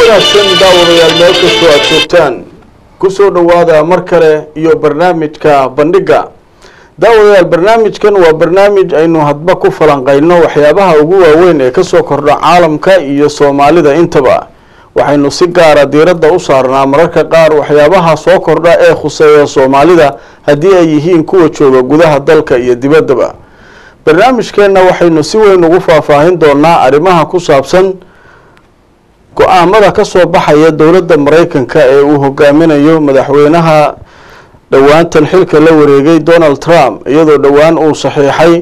wanaagsan daawadayaal meel kastoo aad joogtaan kusoo dhawaada mar kale iyo barnaamijka bandhiga. daawadayaal barnaamijkan waa barnaamij aynu hadba ku falanqeyno waxyaabaha ugu waaweyn ee kasoo kordha caalamka iyo Soomaalida intaba. waxaynu si gaar ah diiradda u saarnaa mararka qaar waxyaabaha soo kordha ee khuseeya Soomaalida haddii ay yihiin kuwa jooga gudaha dalka iyo dibaddaba. barnaamijkeena waxaynu si weyn ugu faahfaahin doonaa arrimaha ku saabsan go'aamada ka soo baxaya dowladda Mareykanka ee uu hogaaminayo madaxweynaha dhawaantan xilka la wareegay Donald Trump, iyadoo dhawaan uu saxiixay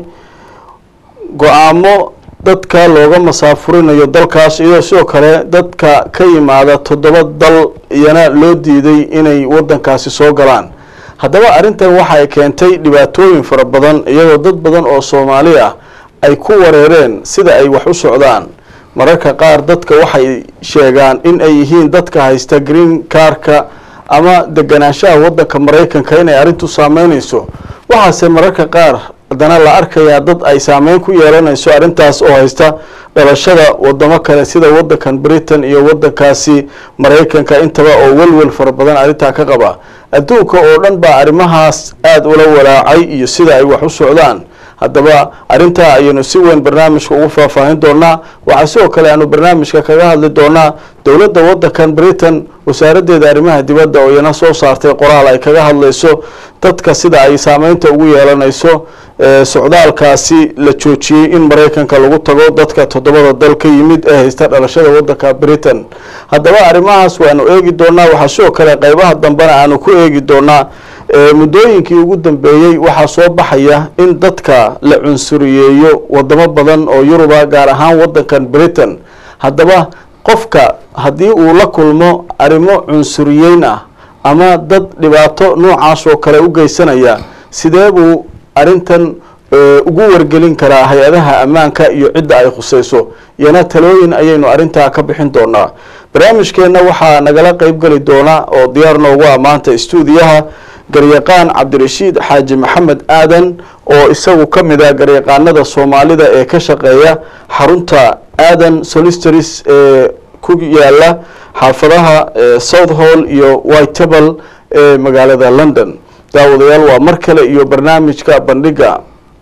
go'aamo dadka looga masaafurinayo dalkaas iyo sidoo kale dadka ka yimaada 7 dal iyana loo diiday inay wadankaasi soo galaan. haddaba arrintan waxa ay keentay dhibaatooyin fara badan iyadoo dad badan oo Soomaali ah ay ku wareereen sida ay wax u socdaan. mararka qaar dadka waxay sheegaan in ay yihiin dadka haysta green card-ka ama deganaanshaha wadanka Mareykanka inay arrintu saameynayso. waxaase mararka qaar haddana la arkayaa dad ay saameyn ku yeelanayso arrintaas oo haysta dhalashada wadamo kale sida wadankan Britain iyo wadankaasi Mareykanka intaba oo walwal fara badan arrintaa ka qaba. adduunka oo dhan baa arrimahaas aad ula walaacay iyo sida ay wax u socdaan. haddaba arrintaa ayaynu si weyn barnaamijka ugu faahfaahin doonaa. waxaa sidoo kale aanu barnaamijka kaga hadli doonaa dowladda wadankan Britain wasaaraddeeda arrimaha dibadda oo iyana soo saartay qoraal ay kaga hadlayso dadka sida ay saameynta ugu yeelanayso socdaalkaasi la joojiyay in Mareykanka lagu tago dadka 7 dal ka yimid ee haysta dhalashada wadanka Britain. haddaba arrimahaas waanu eegi doonaa. waxaa sidoo kale qaybaha dambena aanu ku eegi doonaa muddooyinkii ugu dambeeyay waxaa soo baxaya in dadka la cunsuriyeeyo wadamo badan oo Yuruba gaar ahaan wadankan Britain. haddaba qofka haddii uu la kulmo arrimo cunsuriyeyn ah ama dad dhibaato noocaas oo kale u geysanaya sidee buu arrintan ugu wargelin karaa hay-adaha ammaanka iyo cidda ay khusayso. iyana talooyin ayaynu arrintaa ka bixin doonaa. barnaamijkeena waxaa nagala qayb gali doona oo diyaar noogu ah maanta stuudiyaha garyaqaan Cabdirashiid Xaaji Maxamed Aadan oo isagu ka mid ah garyaqaanada Soomaalida ee ka shaqeeya xarunta Aadan Solicitors ee ku yaala xaafadaha South Hall iyo Whitechapel ee magaalada London. daawadayaal waa mar kale iyo barnaamijka bandhiga.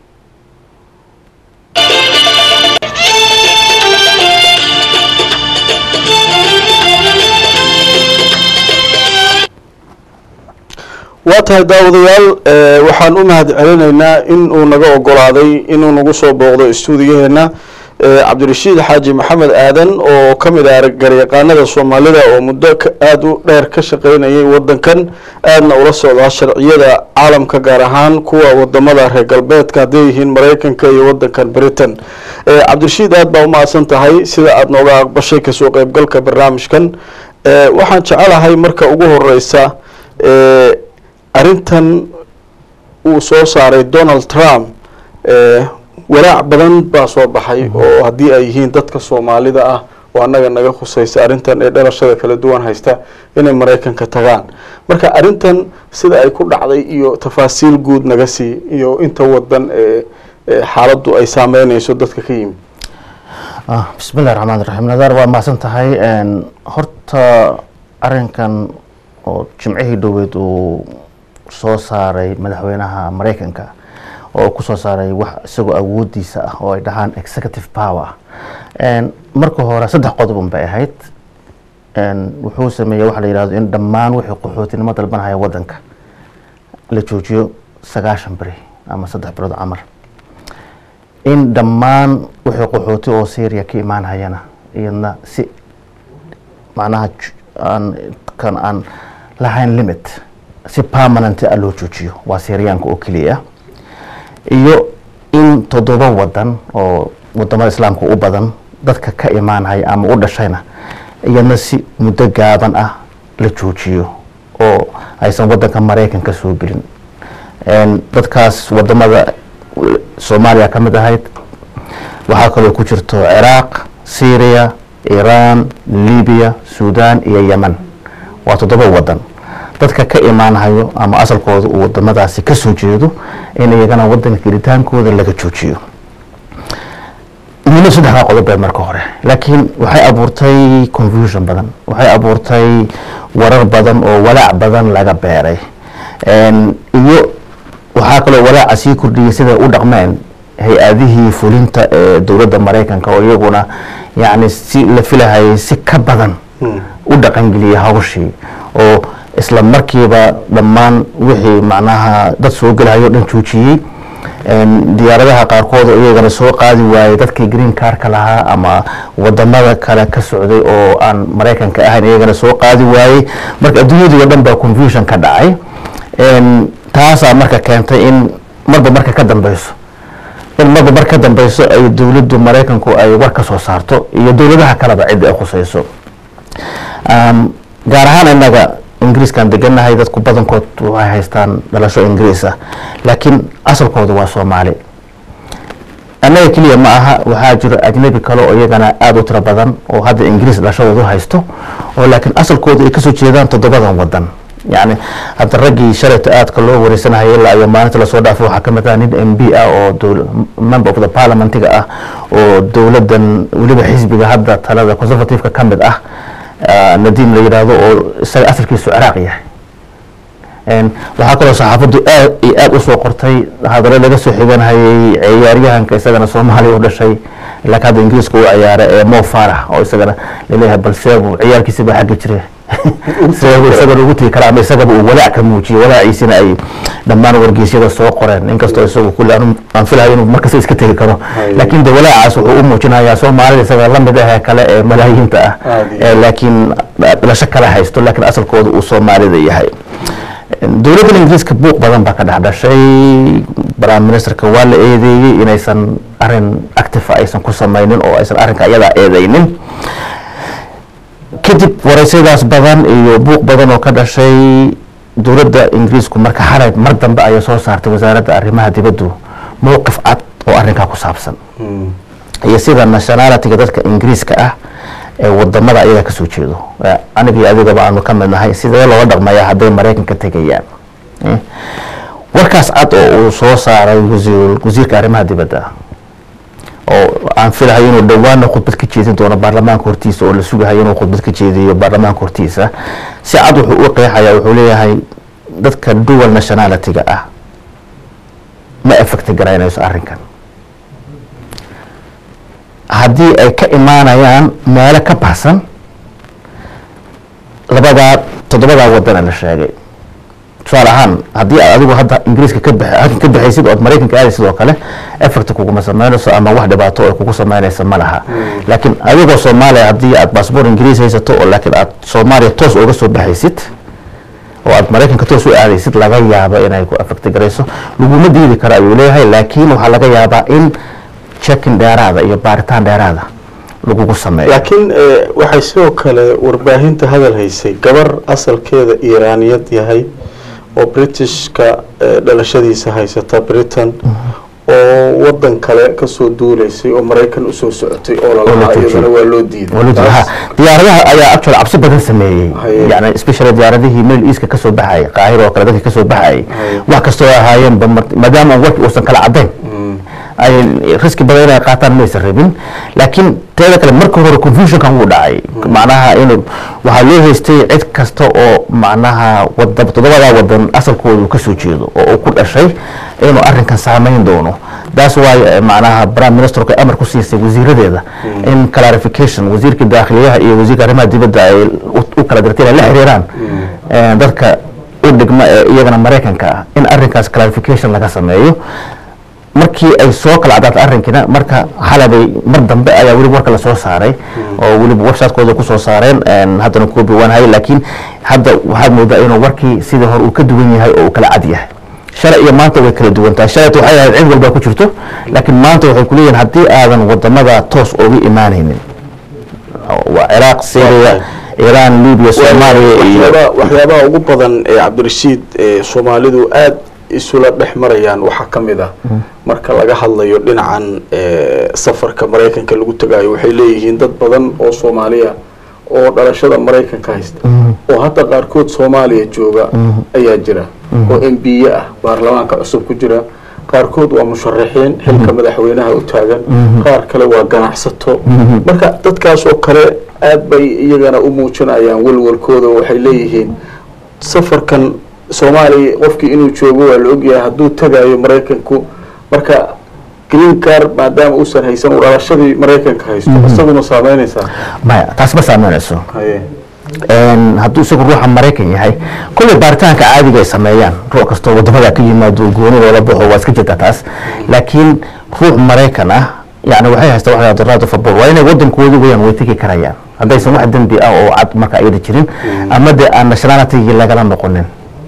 waa tahay daawadayaal waxaan u mahad celinaynaa in uu naga ogolaaday inuu nagu soo booqdo stuudiyaheena Cabdirashiid Xaaji Maxamed Aadan oo ka mid ah garyaqaanada Soomaalida oo muddo aad u dheer ka shaqeynayay wadankan aadna ula socda sharciyada caalamka gaar ahaan kuwa wadamada reer galbeedka haday yihiin Mareykanka iyo wadankan Britain. Cabdirashiid aad baa u mahadsan tahay sida aad nooga aqbashay ka soo qaybgalka barnaamijkan. waxaan jecelahay marka ugu horeysa arrintan uu soo saaray Donald Trump walaac badan baa soo baxay oo haddii ay yihiin dadka Soomaalida ah oo anaga naga khusaysa arrintan ee dhalashada kala duwan haysta inay Mareykanka tagaan. marka arrintan sida ay ku dhacday iyo tafaasiil guud naga sii iyo inta wadan xaaladdu ay saameynayso dadka ka yimid. bismillaahir rahmaanir rahiim. nadar waa maasan tahay horta arrinkan oo jimcihii dhoweed uu soo saaray madaxweynaha Mareykanka oo ku soo saaray wax isagoo awoodiisa ah oo ay dhahaan executive power. marka hore 3 qodob bay ahayd. wuxuu sameeyay wax la yiraahdo in dhammaan wixii qaxootinimo dalbanaya wadanka la joojiyo 9 bari ama 3 bilood amar. in dhammaan wixii qaxooti oo Syria ka imaanayana iyadna si macnaha aan lahayn limit si permanent ah loo joojiyo waa Syrianka oo kaliya. iyo in 7 wadan oo wadamada islaamka u badan dadka ka imaanaya ama u dhashayna iyana si muddo gaaban ah la joojiyo oo aysan wadanka Mareykanka soo gelin. dadkaas wadamada Soomaaliya ka mid ahayd waxaa kaloo ku jirto Iraq, Syria, Iran, Libya, Sudan iyo Yemen. waa 7 wadan. dadka ka imaanayo ama asalkooda uu wadamadaasi ka soo jeedo in iyagana wadanka gelitaankooda laga joojiyo. من صدق قضب المركورة لكن وحي أبورتي confusion بدن وحي أبورتي ورر بدن أو ولاع بدن لقى بيري iyo waxa kale walaac si kordhiyay sida u dhaqmeen hay-adihii fulinta dawladda Mareykanka oo iyaguna yaani si la filahay si ka badan u dhaqan galiyay hawshii oo isla markiiba dhammaan wixii macnaha dad soo galayo dhan joojiyay diyaaradaha qaarkood iyagana soo qaadi waayay dadkii green card-ka lahaa ama wadamada kale ka socday oo aan Mareykanka ahayn iyagana soo qaadi waayay marka adduunyada dhan baa confusion ka dhacay taasa marka keentay in marka ka dambayso ay dawladdu Mareykanku ay war ka soo saarto iyo dawladaha kaleba cid ay khusayso gaar ahaan inaga Ingiriiskan deganahay dadku badankood waxay haystaan dhalasho Ingiriis ah laakiin asalkoodu waa Soomaali anaga kaliya ma aha waxaa jira ajnabi kale oo iyagana aad u tiro badan oo hadda Ingiriis dhalashadoodu haysto oo laakiin asalkoodu ay ka soo jeedaan toddobadan wadan يعني هذا الرجل شرط كله ورسنا هي لا يوم ما نتلا صودا فوق حكمتها نيد MB أو دول member of the parliament تجاه أو دولة دن ولي بحزب هذا ثلاثة conservative ككمل نديم اللي يرادو أو أثر كيس عراقية وهكذا صحافة أسوأ قرطي هذا اللي جالس يحبون هاي عياريها إن كيسنا صومالي ولا شيء لكن هذا إنجليز كوا عيار مو فارح أو يسنا اللي هي بالسبب عيار كيسب حق جريه isaga ugu tii kala ama isaga uu walaac ka muujiyo walaaciisina ay dhammaan wargeysyada soo qoreen inkastoo isagu kulli aan filayo inuu markaas iska tagi karo laakiin walaacaas wuxuu u muujinayaa Soomaalida isaga la mid ah kale ee malaayiinta ah laakiin la shakala haysto laakiin asalkoodu uu Soomaalida yahay dawladda Ingiriiska buuq badan baa ka dhaxdashay Prime Ministerka waa la eedeeyay inaysan arin active aysan ku sameeynin oo aysan arinka iyada eedeynin kadib waraysidaas badan iyo buuq badan oo ka dhashay dawladda Ingiriisku marka xalay mar dambe ay soo saartay wasaaradda arrimaha dibadda mowqif cad oo arrinka ku saabsan iyo sida nationality-ga dadka Ingiriiska ah ee wadamada ayaga ka soo jeedo aniga adiga baan ka midnahay sida loo dhaqmayaa haday Mareykanka tagayaan warkaas cad oo uu soo saaray wasiirka arrimaha dibadda oo aan filayo inuu dhawaan khudbad ka jeedin doono baarlamaanka hortiisa oo la sugayo inuu khudbad ka jeediyo baarlamaanka hortiisa si cad wuxuu u qeexayaa wuxuu leeyahay dadka dual nationality-ga ah ma affect garaynayso arrinkan haddii ay ka imaanayaan meelo ka baxsan toddobada wadan la sheegay tusaale ahaan haddii adigu hadda Ingiriiska ka baxaysid oo Mareykanka aad sidoo kale effect kugu ma sameynayso ama wax dhibaato ay kugu sameynayso ma laha laakiin adigoo Soomaaliya haddii aad passport Ingiriis haysato oo laakiin aad Soomaaliya toos uga soo baxaysid oo aad Mareykanka toos u aadaysid laga yaabo inay ku affect garayso laguma diidi karo ayuu leeyahay laakiin waxa laga yaabaa in checking dheeraada iyo baaritaan dheeraada lagu sameeyo laakiin waxay sidoo kale warbaahinta hadal haysay gabar asalkeeda Iiraaniyad yahay oo Britishka dhalashadiisa haysata Britain oo wadan kale ka soo duuleysay oo Mareykan u soo socotay oo la lahaayay waa loo diiday diyaaradaha ayaa actually cabsi badan sameeyay yani especially diyaaradihii Middle East ka soo baxay Qaahiro oo kale dadka ka soo baxay wax kastoo ahaayeen maadaama warki uusan kala cadeyn ay riski badan ay qaataan ma sarreebin laakiin teeda kale marka hore confusion kan uu dhacay macnaha inuu waxa loo haystay cid kasta oo macnaha toddobada wadan asalkoodu ka soo jeedo oo ku dhashay inuu arrinkan saameyn doono that's why macnaha Prime Ministerka amar ku siisay wasiiradeeda in clarification wasiirka daaqliyaha iyo wasiirka arrimaha dibadda ay u kala dirteen la xiriiraan dadka u dhigma iyagana Mareykanka in arrinkaas clarification laga sameeyo markii ay soo kala cadaatay arrinkina marka xalabay mar dambe ayaa wali warka la soo saaray oo wali website-kooda ku soo saareen haddana koobi waan hay laakiin hadda waxaad moodaa inuu warkii sidii hore uu ka duwan yahay oo uu kala cad yahay shalay iyo maanta way kala duwan tahay shalay waxay ahayd cid walba ku jirto laakiin maanta waxay ku leeyihiin haddii aadan wadamada toos uga imaanaynin waa Iraq Syria Iran Libya Soomaaliya iyo waxyaabaha ugu badan ee Cabdirashiid Soomaalidu aad isula dhexmarayaan waxa kamid ah marka laga hadlayo dhinacan safarka Mareykanka lagu tagayo waxay leeyihiin dad badan oo Soomaaliya oo dhalashada Mareykanka haysta oo hadda qaarkood Soomaaliya jooga ayaa jira oo MB ah baarlamaanka cusub ku jira qaarkood waa musharaxiin xilka madaxweynaha u taagan qaar kale waa ganacsato marka dadkaas oo kale aad bay iyagana u muujinayaan walwalkooda waxay leeyihiin safarkan Soomaaliya qofkii inuu joogo waa la ogyahay hadduu tagayo Mareykanku marka green card maadaama uusan haysan dhalashadii Mareykanka haysto isaguna saameynaysaa maya taas ma saameynayso hadduu isagu ruuxa Mareykan yahay kulli baaritaanka caadiga ay sameeyaan ruux kastoo wadamada ka yimaado goonidooda baxo waa iska jirta taas laakiin ruux Mareykan ah يعني waxay haystaa wax la yiraahdo football waa inay wadankooda weeyaan way tagi karayaan haddaysan wax dambi ah oo cad marka ay jirin ama de aan nationality lagala noqonin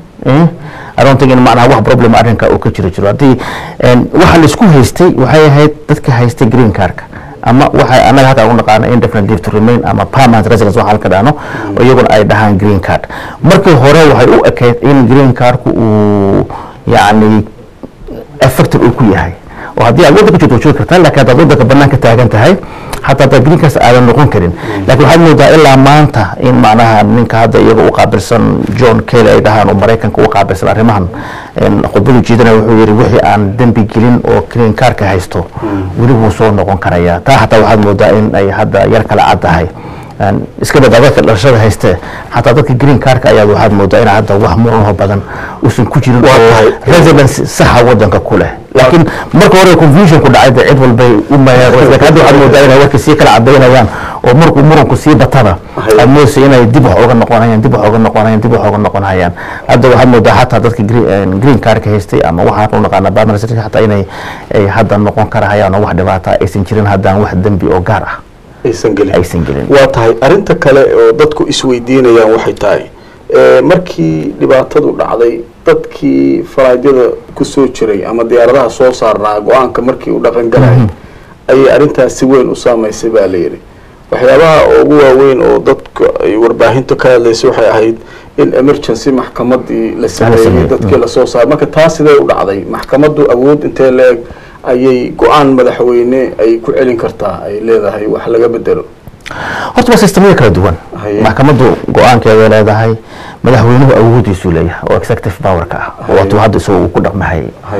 I don't think in macnaha wax problem arrinka uu ka jiro hadii waxa la isku haystay waxay ahayd dadka haystay green card ama waxa anaga halka ugu naqaan indefinite leave to remain ama permanent residence waxa halka dhaano oo iyaguna ay dhahaan green card markii hore waxay u ekeyd in green card ku uu yani effective uu ku yahay oo hadii aad waddanka joogto kartaa laakiin aad waddanka banaanka taagan tahay حتى تقرين كاس على النقون كرين لكن هذا موضوع إلا ما أنت إن معناها منك هذا يبقى قابلسن جون كيل أيدها أمريكان كوا قابلسن أريمان إن قبلوا جدا وحي عن دم بيجلين أو كرين كارك هايستو ولي وصول نقون كريا تا حتى واحد موضوع إن أي هذا يركل عادة هاي إسكابة ذاك الأرشاد هايسته حتى ذاك جرين كارك أيها واحد موضوع إن هذا وهمه بدن وسن كوجين ريزيدنس صحة ودنك كله لكن مركو هو confusion كل عادة عيد والبي وما يروح هذا واحد موضوع إن هو كسيك العبينا يان ومركو كسي بطرة الموس هنا يدبوا حوجا نقونا يدبوا حوجا نقونا يان هذا واحد موضوع حتى ذاك جرين كارك هايسته أما واحد نقونا بعد حتى إنه هذا نقون كرهيان واحد بعطا إسنجرين هذا واحد دنبي أو جارة aysan waa tahay arinta kale oo dadku isweydiinayaan waxay tahay markii dhibaatadu dhacday dadkii faraadyada ku soo jiray ama diyaaradaha soo saarnaa go'aanka markii uu dhaqan galay ay arintaas si weyn u saameysay baa la yiri waxyaabaha ugu waaweyn oo dadku ay warbaahinta ka hadlaysay waxay ahayd in emergency maxkamadii la sameeyay dadkii la soo saaray marka taas sidee u dhacday maxkamadu awood intee leeg ayay go'aan madaxweyne ay ku celin kartaa ay leedahay wax laga bedelo horta waa systemada kala duwan maxkamadu go'aankeeda leedahay madaxweynuhu awoodiisu leeyahay oo executive power ka oo uu hadda soo ku dhaqmahay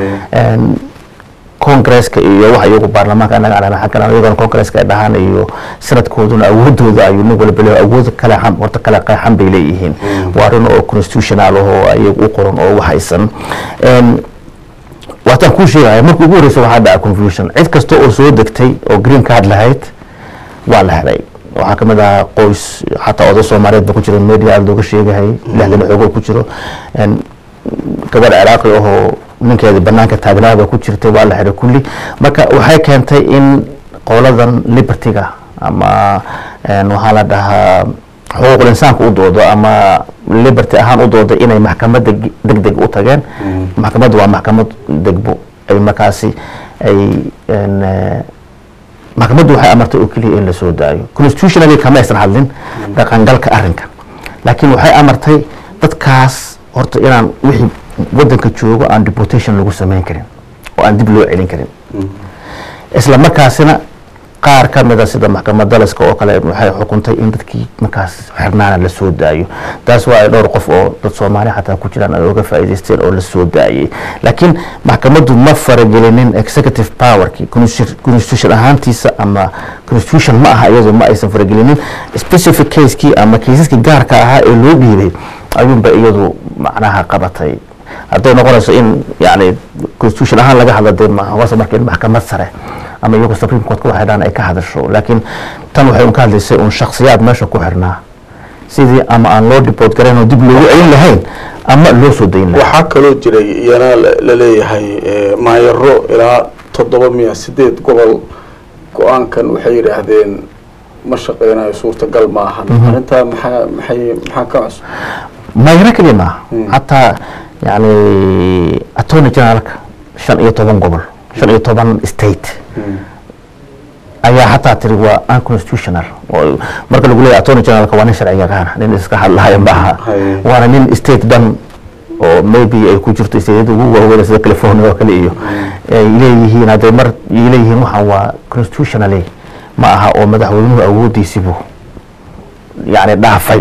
Congress-ka iyo waxa iyagu baarlamaanka anaga aan xaqana iyagu Congress-ka ay dhahaan iyo sanadkooduna awoodooda ayuu nin walba leeyahay awood kala xam horta kala qeexan bay leeyihiin waa run oo constitutional oo iyagu u qoran oo waxaysan وقتها كل شيء يعني مركو يقول يسوي هذا confusion عيد كستو أو سود دكتي أو green card لهيت ولا هذي وحكم هذا قوس حتى أوضاع سوماليات بكتير الميديا عندو كشيء هاي لهذا الحقوق كتيره إن كبر العراقي هو من كذا بنانك تابنا بكتير تبغى هذا كله مركا وهاي كانت إن قولنا liberty أما إنه حالا ده حقوق الإنسان كودو أما liberty أهم ودو إنه محكمة دق أوتاجن محكمة دوا محكمة دقبو أي مكاسي أي إن محكمة دوا أمرت أكلي إن السوداء constitutionally كما يسرحلين ده كان قال كأرنك لكن وحي أمرتي تتكاس أرت إيران وحي ودن كتشوجو عن deportation لو سمين كرين وعن دبلو علين كرين إسلام مكاسنا qaar ka mid ah sida maxkamadda dalaska oo kale waxay xukuntay in dadkii markaas xirnaana la soo daayo taas waa dhowr qof oo dad Soomaali xataa ku jiraan oo uga faa'iideysteen oo la soo daayay laakiin maxkamaddu ma faragelinin executive power ki constitution ahaantiisa ama constitution ma aha iyadoo ma aysan faragelinin specific case ki ama caseski gaarka ah ee loo dhiibay ayuunba iyadu macnaha qabatay hadday noqonayso in yani constitution ahaan laga hadlay ma waa markii maxkamad sare ama iyagu Supreme Court ku waxay ay ka hadasho laakiin tan waxay ka hadlaysay un shakhsiyaad meesha ku xirnaa sidii ama aan loo deport gareyn oo dib loogu celin lahayn ama loo soo dayn lahayn waxa kale oo jiray iyana la leeyahay maayaro ilaa 708 gobol go'aankan waxay yiraahdeen ma shaqeynayo suurtagal ma ahan arinta maxaa ka cusub maayaro kalima hatta yani attorney general 15 gobol 15 state ayaa hataa tiri waa unconstitutional marka lagu leeyahay attorney general ka waa nin sharci yaqaan nin iska hadlayo maaha waana nin state dan oo maybe ay ku jirto state ugu waaweyn sida California oo kale iyo ay leeyihiin hadday mar leeyihiin waxa waa constitutionally ma aha oo madaxweynuhu awoodiisibu yani dhaafay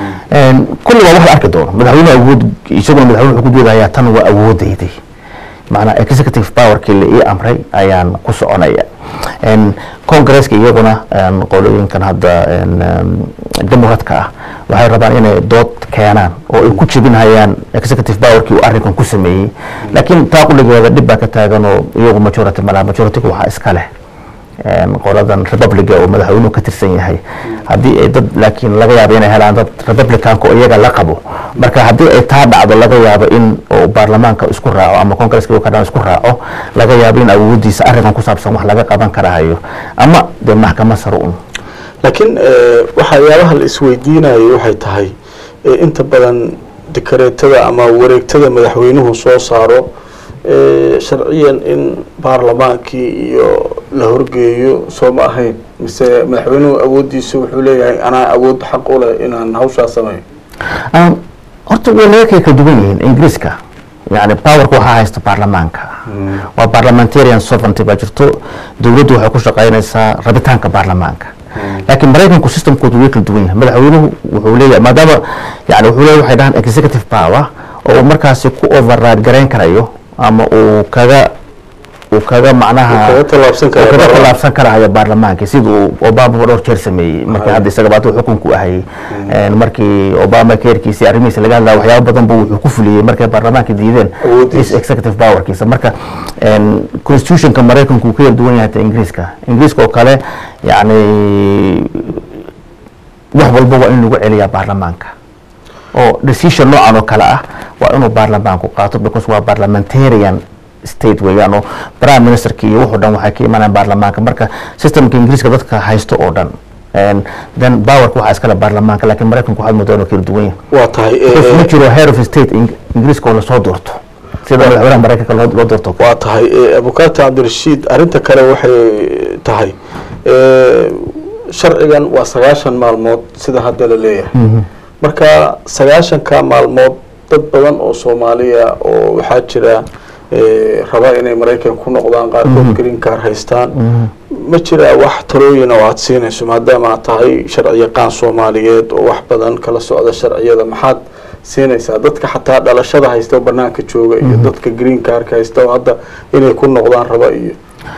kullu waa wax arki doono madaxweynuhu awood isagoo madaxweynuhu ku jeedayaa tan waa awoodayday macnaha executive powerkii la ii amray ayaan ku soconaya congresska iyaguna qolooyinkan hadda democratka ah waxay rabaan inay dood keenaan oo ay ku jebinayaan executive powerkii uu arrinkan ku sameeyey laakiin taa quligeeda dhib baa ka taagan oo iyagu majority malaha majority-ga waxaa iska leh qoladan republica oo madaxweynuhu ka tirsan yahay haddii ay dad laakiin laga yaabo inay helaan dad republicanka oo iyaga la qabo marka haddii ay taa dhacdo laga yaabo in oo baarlamaanka isku raaco ama congresska uu ka dhan isku raaco laga yaabo in awoodiisa arrinkan ku saabsan wax laga qaban karahayo ama dee maxkamad sare un laakiin waxyaabaha la isweydiinayo waxay tahay inta badan dekareetada ama wareegtada madaxweynuhu soo saaro sharciyan in baarlamaankii iyo la horgeeyo soo ma ahayn mise madaxweynuhu awoodiisa wuxuu leeyahay anaa awood xaq u leh inaan hawshaa sameeyo horta way laga kala duwan yihiin ingiriiska yani powerka waxaa haysta baarlamaanka waa parliamentarian sovereignty baa jirto dowladdu waxay ku shaqaynaysaa rabitaanka baarlamaanka laakiin maraykanku systemkoodu way kala duwan yahay madaxweynuhu wuxuu leeyahay maadaama yani wuxuu leeyahay waxay dhahaan executive power oo markaasi ku override garayn karayo ama uu kaga macnaha kaga tallaabsan karayo baarlamaanka siduu Obama dhowr jeer sameeyey markii hadda isaga baad xukunku ahay markii Obama keerkiisii arrimihiisa laga hadlaa waxyaabo badan buu wuxuu ku fuliyay markay baarlamaanka diideen executive powerkiisa marka constitutionka Mareykanku uu ka duwan yahay Ingiriiska oo kale yani wax walba waa in lagu celiyaa baarlamaanka oo decision noocan oo kale ah waa inuu baarlamaanku qaato because waa parliamentarian state weeyaan oo prime ministerka iyo wuxuu dhan waxay ka imanayaan baarlamaanka marka systemka Ingiriiska dadka haysto oo dhan and then powerka waxaa iskale baarlamaanka laakiin Mareykanku waxaa muddo inuu kala duwan yahay waa tahay ma jiro head of state Ingiriiska oo la soo doorto sida madaxweynaha Mareykanka loo doorto waa tahay Abukaata Cabdirashiid arrinta kale waxay tahay sharcigan waa 90 maalmood sida hadda la leeyahay marka 90 maalmood dad badan oo Soomaaliya oo waxaa jira raba inay Mareykan ku noqdaan qaarkood green card haystaan ma jira wax talooyin oo aad siinayso maadaama tahay sharci yaqaan Soomaaliyeed oo wax badan kala socda sharciyada maxaad siinaysaa dadka xataa dhalashada haysta banaanka jooga iyo dadka green card haysta hadda inay ku noqdaan raba iyo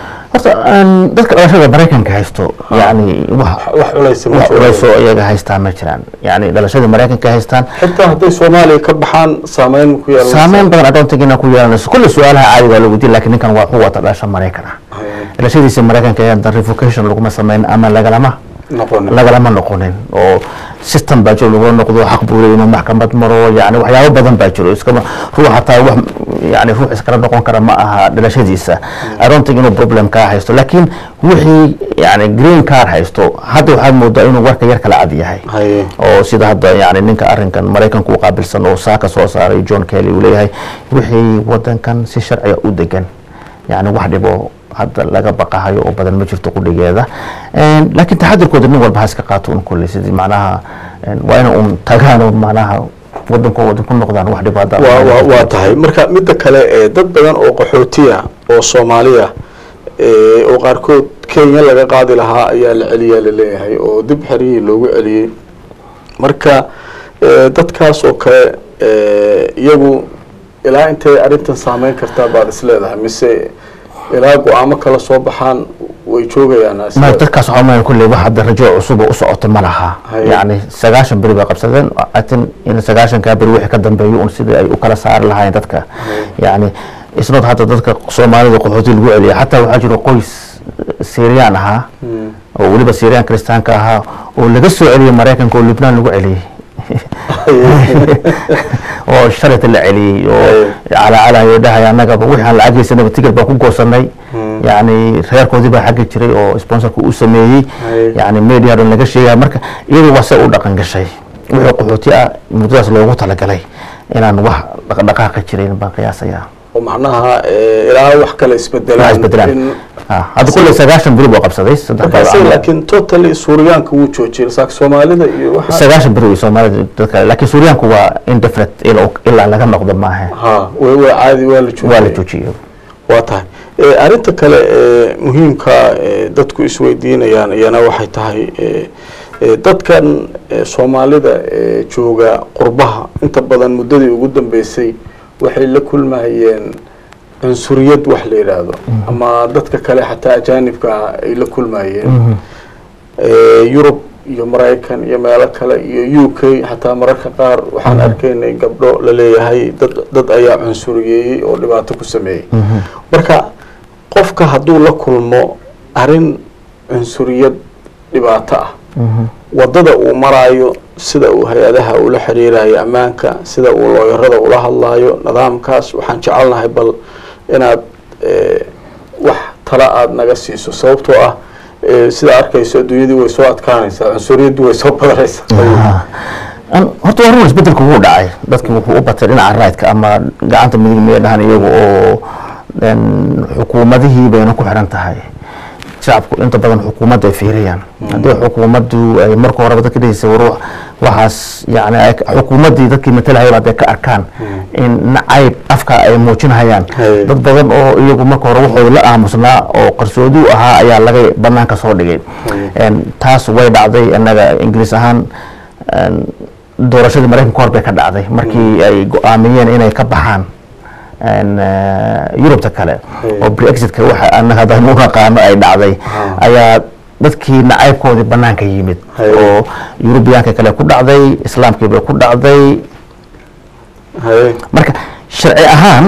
dadka dhalashada Mareykanka haysto yani wax culayso iyaga haystaan ma jiraan yani dhalashada Mareykanka haystaan xitaa hadday Soomaaliya ka baxaan saameyn ku yeelanaysa saameyn badan adoontiina ku yeelanaysa kullu su'aalaha caadiga lagu diin laakiin ninkan waa quwwada dhalasha Mareykan dhalashadiisa Mareykanka ee revocation lagu sameeyay ama lagalama noqonin oo system baa jiro lagu noqdo xaq buu leeyahay maxkamad maro yani waxyaabo badan baa jiro iska ruux hataa wax yani ruux iska noqon kara ma aha dhalashadiisa aroontiga inuu problem ka haysto laakiin wixii yani green card haysto hadda waxaad moodaa inuu warka yar kala cad yahay oo sida hadda yani ninka arrinkan Mareykanku u qaabilsan oo saaka soo saaray John Kelly uu leeyahay wixii wadankan si sharci u degan yani wax dhibo hadda laga baqahayo oo badan ma jirto qudhigeeda laakiin taxadirkooda nin walba iska qaato un kulli sidii macnaha waa inuu tagaano macnaha wadanku ku noqdaan wax dhibaato waa tahay marka midda kale dad badan oo qaxootiya oo Soomaaliya oo qaarkood Kenya laga qaadi lahaa ayaa la celiyaa leeyahay oo dib xiriir loogu celiyay marka dadkaas oo kale iyagu ilaa intee arrintan saameyn kartaa baad isleedahay mise ilaa go'aamo kala soo baxaan way joogayaan ma dadkaas waxaan kulli wax hadda rajo cusub oo socota ma laha yani 90 bari ba qabsadeen atin in 90 ka bari wixii ka dambeeyay oo sidii ay u kala saar lahaayeen dadka yani isnood hadda dadka Soomaalida qaxooti lagu celiyo hatta waxa jiro qoys Syrian aha oo waliba Syrian Kristaanka aha oo laga soo celiyay Mareykanka oo Lebanon lagu celiyay oo sharci la celiyay oo ala yadahay anaga waxaan lacagaysanay ticket baa ku goosanay yani reerkoodii baa xaq jiray oo sponsorku u sameeyay yani media dhan laga sheegay marka iyadoo wasa u dhaqan gashay wuxuu qaxooti ah muddadaas loogu talagalay inaan wax dhaqdhaqaaq jirin baan qiyaasaya oo macnaha ilaa wax kale isbedelaan hadda kulli 90 bari buu qabsaday laakiin totally Suuriyaanka wuu joojiyay saak Soomaalida iyo waxa 90 bari Soomaalida dadka laakiin Suuriyaanku waa indefinite ilaa laga noqdo maaha way caadi waa la joojiyay waa tahay arrinta kale muhiimka dadku isweydiinayaan iyana waxay tahay dadkan Soomaalida jooga qurbaha inta badan muddadii ugu dambeysay waxay la kulmayeen cunsuriyad wax la yiraahdo ama dadka kale xataa ajaanibka ay la kulmayeen Europe iyo Mareykan iyo meelo kale iyo UK xataa mararka qaar waxaan arkaynay gabdho la leeyahay dad ayaa cunsuriyay oo dhibaato ku sameeyay marka qofka hadduu la kulmo arin cunsuriyad dhibaato ah wadada uu maraayo sida uu hay'adaha ula xiriirayo amaanka sida uu looyarada ula hadlaayo nidaamkaas waxaan jecelnahay bal inaad wax tala aad naga siiso sababtoo ah sida arkayso adduunyadii way soo adkaanaysaa cunsuriyaddu way soo badanaysaa horta waa isbedelku wuu dhacay dadkii wuxuu u batay dhinaca raadka ama gacanta midig miyay dhahan iyagu oo xukuumadihii bayna ku xiran tahay shacabku inta badan xukuumadda ay fiiriyaan haddii xukuumaddu ay marka horeba dadka dhehaysa waxaas yani xukuumaddii dadkii matalahayba hadday ka arkaan in nacayb afka ay muujinayaan dad badan oo iyagu marka hore waxooda la aamusnaa oo qarsoodi u ahaa ayaa laga banaanka soo dhigay taas way dhacday innaga ingiriis ahaan doorashadii maraykanka hor bay ka dhacday markii ay go-aamiyeen inay ka baxaan Yurubta kale oo Brexit-ka waxa annaga hadda u naqaano ay dhacday ayaa dadkii nacaybkoodii banaanka yimid oo Yurubiyaanka kale ku dhacday islaamkii bay ku dhacday marka sharci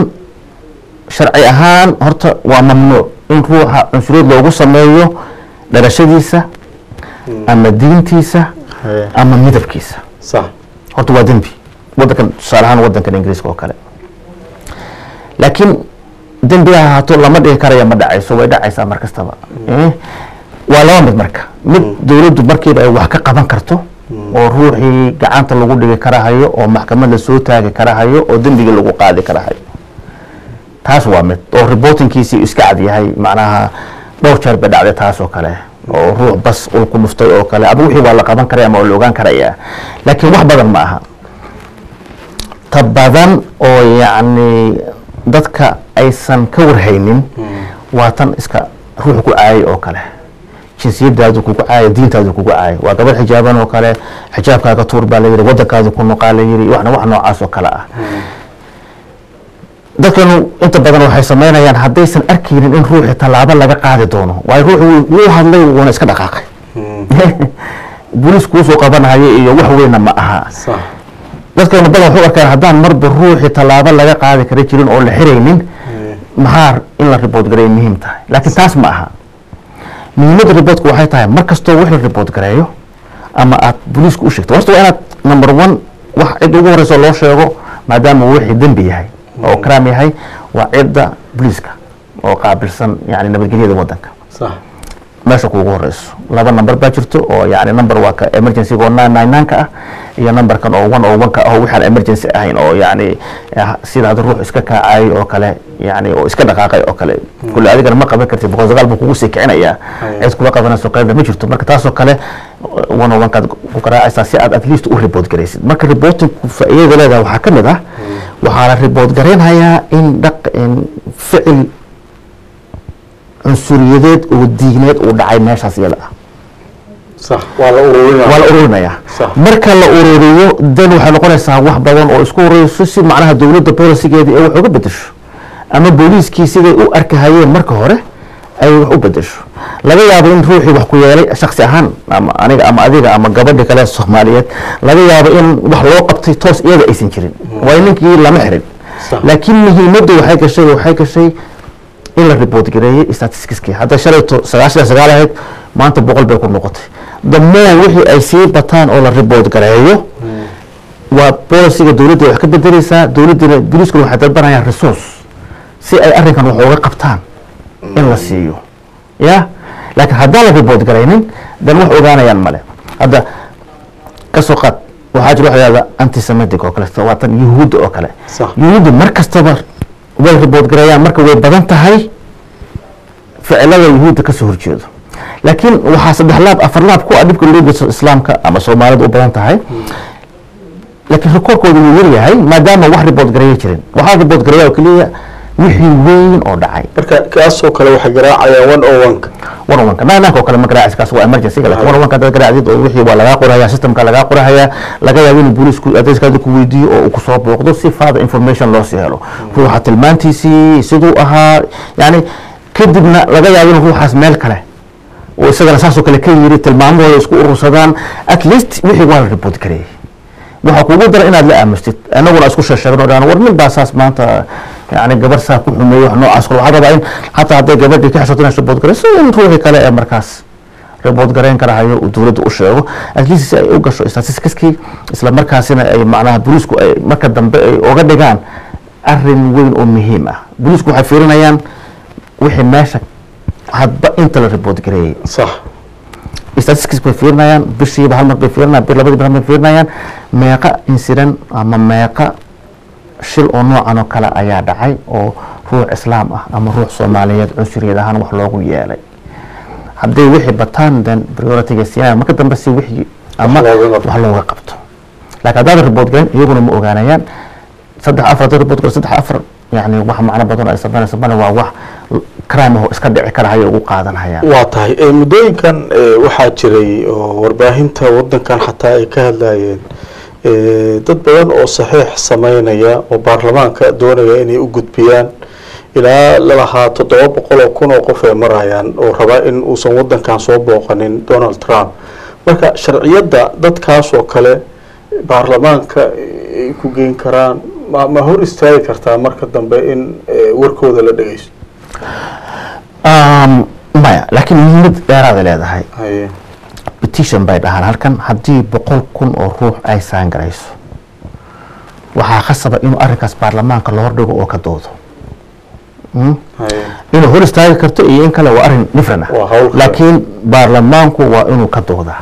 ahaan horta waa mamnuuc in ruuxa cunsuriyad loogu sameeyo dhalashadiisa ama diintiisa ama midabkiisa horta waa dembi wadankan tusaale ahaan wadankan ingiriiska oo kale laakiin dembiga haato lama dhigi karayo ma dhacayso way dhacaysaa mar kastaba waa laba mid marka mid dowladdu markiiba ay wax ka qaban karto oo ruuxii gacanta lagu dhigi karahayo oo maxkamad la soo taagi karahayo oo dembiga lagu qaadi karahayo taas waa mid oo reportingkiisii iska cad yahay macnaha dhowr jeer bay dhacday taas oo kale oo ruux bas uu ku muftay oo kale ama wixii waa la qaban karaya ama la ogaan karaya laakiin wax badan ma aha ta badan oo yacni dadka aysan ka warhaynin waa tan iska ruux ku caayay oo kale jinsiyadaadu kugu caayay diintaadu kugu caayay waa gabadh xijaaban oo kale xijaabkaaga tuur baa la yidhi waddankaadu ku noqaa la yidhi wax noocaas oo kale ah dadkanu inta badan waxay samaynayaan haddaysan arkaynin in ruuxii tallaabo laga qaadi doono waayo ruuxu wuu hadlay wuuna iska dhaqaaqay booliis kuusoo qabanaya iyo wax weyna ma aha dadkanu badan waxu arkaan haddaan marba ruuxii tallaabo laga qaadi kara jirin oo la xiraynin maxaa in la report gareeyo muhiim tahay laakiin taas ma aha muhiimadda reportku waxay tahay mar kastoo wax la report gareeyo ama aad booliisku u sheegto horta waa inaad number one wax cid ugu horeyso loo sheego maadaama wixii dembi yahay oo crime yahay waa cidda booliiska oo qaabilsan yani nabadgelyada waddanka meesha kuugu horeyso laba number baa jirto oo yani number waa ka emergency oo 999 ka ah iyo numberkan oo 101 ka ah oo waxaan emergency ahayn oo yani sida hada ruux iska kaacay oo kale yani oo iska dhaqaaqay oo kale kulli adigana ma qaban kartid boqol sagaal buu kugu sii kicinaya cid kula qabanayso qayb ma jirto marka taas oo kale 101 ka ku qaraacaysa si aad at least u report gareysid marka reporting faa'iidada leedahay waxa kamid ah waxaa la report gareynayaa in ficil cunsuriyadeed oo diineed uu dhacay meeshaas iyada ah waa la ururinayaa marka la ururiyo dan waxay noqonaysaa wax badan oo isku ururiso si macnaha dowladda bolisigeeda ay wax uga bedesho ama booliiskii siday u arkahayeen marka hore ay wax u bedesho laga yaabo in ruuxii wax ku yeelay shakhsi ahaan ama aniga ama adiga ama gabadha kale Soomaaliyeed laga yaabo in wax loo qabtay toos iyada aysan jirin waa ninkii lama xirin laakiin muhiimaddu waxay gashay in la report gareeyay statistics-kii hadda shalayto 99 ahayd maanta 100 bay ku noqotay dhammaan wixii ay sii bataan oo la report gareeyo waa policy-ga dowladda wax ka bedelaysaa dowladda booliisku waxay dalbanayaan resource si ay arrinkan wax uga qabtaan in la siiyo ya laakiin haddaan la report gareynin dan wax ogaanayaan male hadda ka soo qaad waxaa jira waxyaaba anti-semitic oo kale waa tan yuhuudda oo kale yuhuudda mar kastaba way report gareeyaan marka way badan tahay ficilada yuhuudda ka soo horjeedo laakiin waxaa saddex laab afar laab ku adibka loo geysto islaamka ama Soomaalida u badan tahay laakiin rekoorkoodu wuu yar yahay maadaama wax report gareeyo jirin waxaa report gareeyo kaliya wixii weyn oo dhacay. marka kaasoo kale waxay garaacayaan 101 naanka oo kale ma garaacis kaas waa emergency kale 101 dad garaacid oo wixii waa laga qoraya systemka laga qoraya laga yaabo in booliisku adeeskaada ku weydiiyo oo ku soo booqdo si further information loo sii helo ruuxa tilmaantiisii sidoo ahaa yani kadibna laga yaabo in ruuxaas meel kale oo isagana saasoo kale ka yiri tilmaamooda isku urursadaan at least wixii waa la report gareeyay waxa kuugu dara inaad la aamustid anaguna isku sheegno dhan war nin baasaas maanta يعني قبر ساكو حميو نوع عسكر وهذا بعدين حتى هذا قبر دي كحسوتنا ريبورت قريس روحي كلا مركز ريبورت قرين كلا هاي ودولد وشيء أجلس أوقش استاتستيكسكي إسلام مركزنا أي معناها بوليسكو أي مركز دم وقد كان أرن وين مهمة بوليسكو حفيرنا يان وحي ماشك هاد أنت الريبورت قري صح استاتستيكس بفيرنا يان بشي بهالمر بفيرنا بيرلبد بفيرنا يان ميقا إنسيرن أما ميقا shil oo noocan oo kale ayaa dhacay oo ruux islaam ah ama ruux Soomaaliyeed cunsuriyad ahaan wax loogu yeelay haddii wixii bataan dan priority-ga siyaa marka dambe si wixii ama wax looga qabto laakiin hada report gayn iyaguna ma ogaanayaan 3-4 report gayn 3-4 yani wax macna badan ay sabanayaan waa wax crime oo iska dhici kara hayo ugu qaadanayaan waa tahay mudooyinkan waxaa jiray oo warbaahinta wadankan xataa ay ka hadlayeen dad badan oo saxiix sameynaya oo baarlamaanka doonaya inay u gudbiyaan ilaa lahaa 700,000 oo qof ay marayaan oo raba in uusan wadankan soo booqanin Donald Trump marka sharciyada dadkaas oo kale baarlamaanka ay ku geyn karaan ma hor istaagi kartaa marka dambe in warkooda la dhageysto maya laakiin mid dheeraad leedahay petition bay dhahaan halkan haddii 100,000 oo ruux ay saan garayso waxaa khasaba inuu arrinkaas baarlamaanka loo dhigo oo ka doodo inuu hor istaagi karto iyo in kale waa arrin different laakiin baarlamaanku waa inuu ka doodaa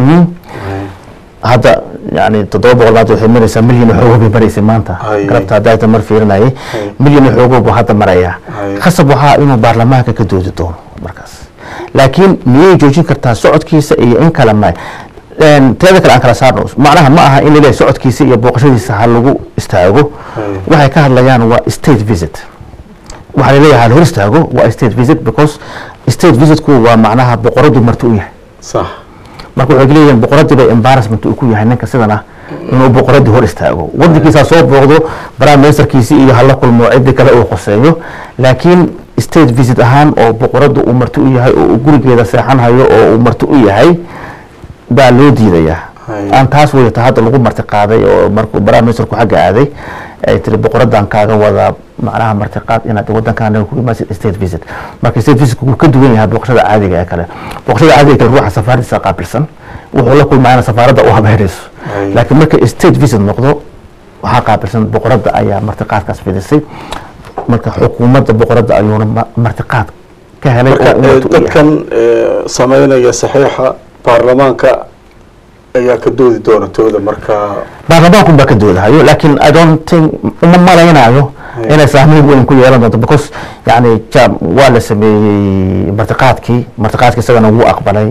hadda yani 700 waxay maraysaa milyan xoog bay maraysaa maanta galabta hadda mar fiirinayay milyan xoog buu hadda maraya khasab waxaa inuu baarlamaanka ka doodi doono markaas laakiin miyay joojin kartaa socodkiisa iyo in kala ma teeda kale aan kala saarno macnaha ma aha in ilaa socodkiisa iyo booqashadiisa hal lagu istaago waxay ka hadlayaan waa state visit waxa la leeyahay hor istaago waa state visit because state visit ku waa macnaha boqoradu marti u yahay صح marka waxay leeyihiin boqoradu bay embarrassment ku yahay ninka sidana inuu boqoradu hor istaago wadankiisa soo booqdo prime ministerkiisa iyo hal kulmo cid kale oo qoseeyo laakiin state visit ahaan oo boqoradu uu marti u yahay oo gurigeeda seexan hayo oo uu marti u yahay baa loo diidayaa aan taas weeyta hadda lagu marti qaaday oo markuu prime ministerku xagga aaday ay tiri boqoradan kaaga wada macnaha marti qaad inaad wadankan ku imaatid state visit marka state visit ku ka duwan yahay boqoshada caadiga ee kale boqoshada caadiga ee ruuxa safaarada qaabilsan wuxuu la kulmaayna safaarada u habeerayso laakiin marka state visit noqdo waxa qaabilsan boqorada ayaa marti qaadkaas fidisay marka xukuumadda boqorada ayuuna marti qaad ka helay dadkan sameynaya saxiixa baarlamaanka ayaa ka doodi doona tooda marka baarlamaanku baa ka doodayo laakiin I don't think uma malaynayo inay saameyn weyn ku yeelan doonto because yani waa la sameeyay martiqaadkii isagana wuu aqbalay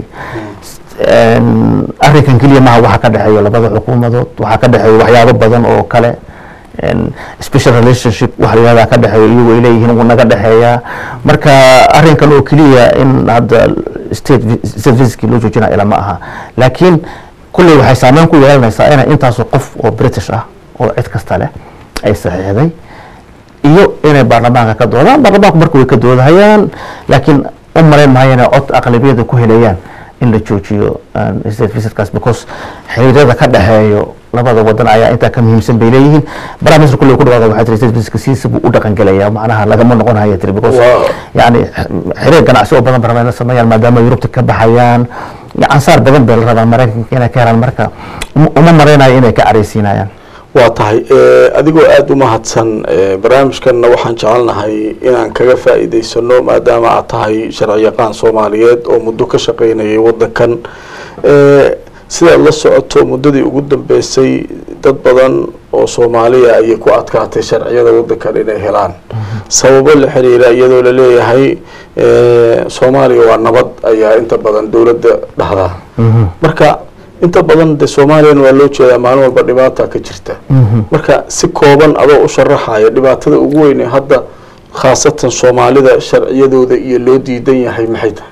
arrinkan kaliya maaha waxa ka dhaxeeyo labada xukuumadood waxa ka dhaxeeyo waxyaabo badan oo kale special relationship waxa la yiraahdaa ka dhaxeeyo iyagu ay leeyihiin uu naga dhaxeeya marka arrinkan oo kaliya in hadda state visit loo joojinayo ila ma aha laakiin kulli waxay saameyn ku yeelanaysaa in intaas qof oo British ah oo cid kasta leh ay saxiixday iyo inay baarlamaanka ka doodaan baarlamaanku markuu ka doodayaan laakiin ummareyn maayana cod aqlabiyada ku helayaan in la joojiyo state visitkaas because xiriirada ka dhaxeeyo labada wadan ayaa inta ka muhiimsan bay leeyihiin barnaamijka kulli ku dhawaaqay waxa tirsan visit si uu dhaqan galaya macnaha lagama noqon hayo tir because yani xiriir ganacsi oo badan barnaamijka sameeyaan maadaama Yurubta ka baxayaan ansaar badan bay la rabaan Mareykanka inay ka helaan marka uma mareynayo inay ka careysiinayaan waa tahay adigoo aad u mahadsan barnaamijkanna waxaan jecelnahay inaan kaga faa'iideysano maadaama aad tahay sharci yaqaan Soomaaliyeed oo muddo ka shaqeynayay wadankan sida la socoto muddadii ugu dambeysay dad badan oo Soomaaliya ay ku adkaatay sharciyada wadankan inay helaan sababo la xiriira iyadoo la leeyahay Soomaaliya waa nabad ayaa inta badan dawladda dhaxda marka inta badan de Soomaaliya waa loo jeedaa maalin walba dhibaato ka jirta marka si kooban adoo u sharaxaya dhibaatada ugu weyn ee hadda khaasatan soomaalida sharciyadooda iyo loo diidan yahay maxay tahay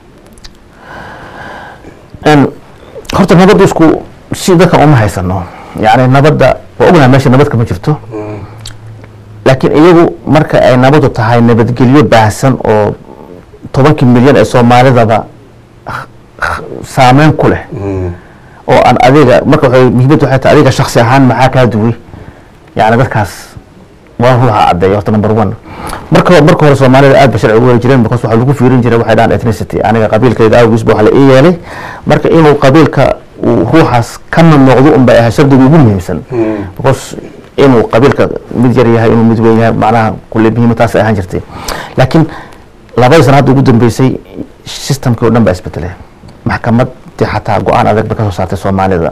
horta nabadda isku si dadkan uma haysano yani nabadda waa ognahay meesha nabad kama jirto laakiin iyagu marka ay nabadu tahay nabadgelyo baahsan oo 10 milyan ee soomaalidaba saameyn ku leh oo aan adiga marka muhiimadu waxay tahay adiga shakhsi ahaan maxaa kaa duway yani dadkaas waa ruuxa cadeeyo horta number 1 marka hore soomaalida aad ba sharci ugu jireen because waxa lagu fiirin jiray waxay dhaan ethnicity aniga qabiilkayga awgiis baa waxa la ii yeelay marka inuu qabiilka uu ruuxaas ka noqdo un baa shardiga ugu muhiimsan because inuu qabiilka mid yar yahay inuu mid weyn yahay macnaha kulli muhiimadaas ay ahaan jirtay laakiin labada sano hadda ugu dambeysay systemkii oo dhan baa isbedelay maxkamad xataa go-aan adag ba ka soo saartay soomaalida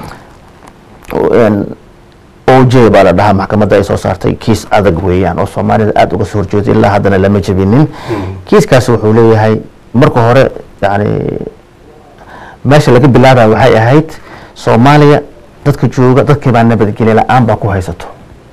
OJ baa la dhahaa maxkamadda ay soo saartay kiis adag weeyaan oo soomaalida aad uga soo horjeeday ilaa haddana lama jabinin kiiskaasi wuxuu leeyahay marka hore yani meesha laga bilaabaya waxay ahayd soomaaliya dadka jooga dadkii baa nabadgelyo la-aan baa ku haysato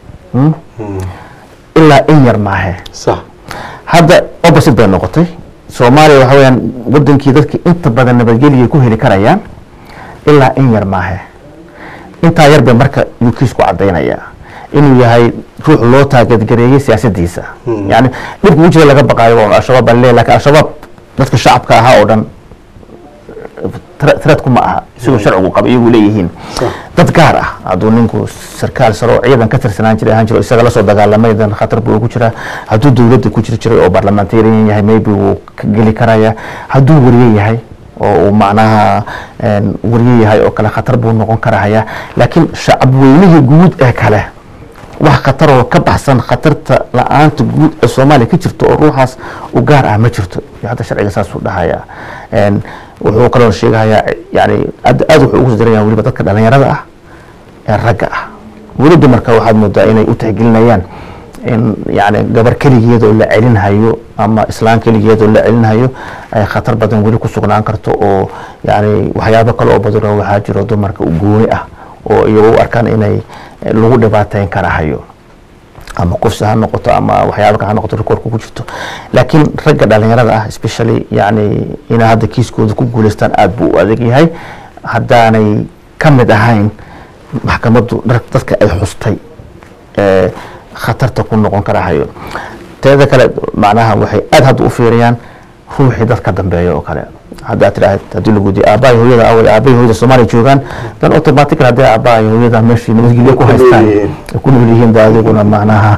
ilaa in yar maahe hadda opposite bay noqotay soomaaliya waxa weyaan wadankii dadkii inta badan nabadgeliyay ku heli karayaan ilaa in yar maahe intaa yar bay marka yuu kiisku cadaynayaa inuu yahay ruux loo taageedgareeyey siyaasadiisa yani dhibka wejida laga baqaayo waa al-shabaab baa leeyahay laakiin al-shabaab dadka shacabka ahaa oo dhan threat kuma aha sidoo sharcigu qaba iyagu leeyihiin dad gaar ah hadduu ninku sarkaal saro ciidan ka tirsanaan jiray ahaan jiro isaga la soo dagaalamay dan khatar buu ugu jiraa hadduu dowladda ku jiray oo parliamentarian yahay maybe wuu ka geli karaya hadduu wariye yahay oo uu macnaha wariye yahay oo kale khatar buu noqon karaya laakiin shacab weynihii guud ee kale wax khatar oo ka baxsan khatarta la-aanta guud ee soomaaliya ka jirto oo ruuxaas u gaar ah ma jirto hadda sharciga saas u dhahaya wuxuu kaloo sheegayaa yani aad wuxuu ugu darayaan weliba dadka dhalinyarada ah ee ragga ah weli dumarka waxaad moodaa inay u tixgelinayaan in yani gabar keligeed oo la celinhayo ama islaan keligeed oo la celinhayo ay khatar badan weli ku sugnaan karto oo yani waxyaabo kale oo badan oo waxaa jiro dumarka gooni ah oo iyagu u arkaan inay lagu dhibaateyn karahayo ama qofsi ha noqoto ama waxyaabo kale ha noqoto rikoorka ku jirto laakiin ragga dhalinyarada ah especially yani inay hadda kiiskooda ku guuleystaan aad buu u adag yahay haddaanay ka mid ahayn maxkamaddu dadka ay xustay khatarta ku noqon karahayo teeda kale macnaha waxay aad hadda u fiiriyaan ruuxii dadka dambeeya oo kale hadda aad tidhaahd haddii lagu diyo aabbahay hooyada away aabbahay hooyada soomaaliya joogaan dan automatically haddii aabbahay hooyada meeshii nabadgelyo ku haystaan ku nool yihiin ba adiguna macnaha